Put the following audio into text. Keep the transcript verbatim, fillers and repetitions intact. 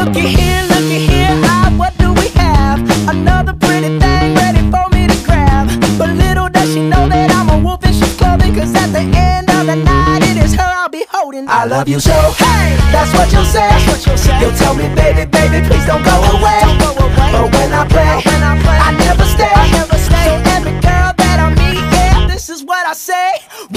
Looky here, looky here, ah, what do we have? Another pretty thing ready for me to grab. But little does she know that I'm a wolf in sheep's clothing, cause at the end of the night it is her I'll be holding. I love you so, hey, that's what you'll say. You'll tell me, baby, baby, please don't go away. But when I play, I never stay. So every girl that I meet, yeah, this is what I say.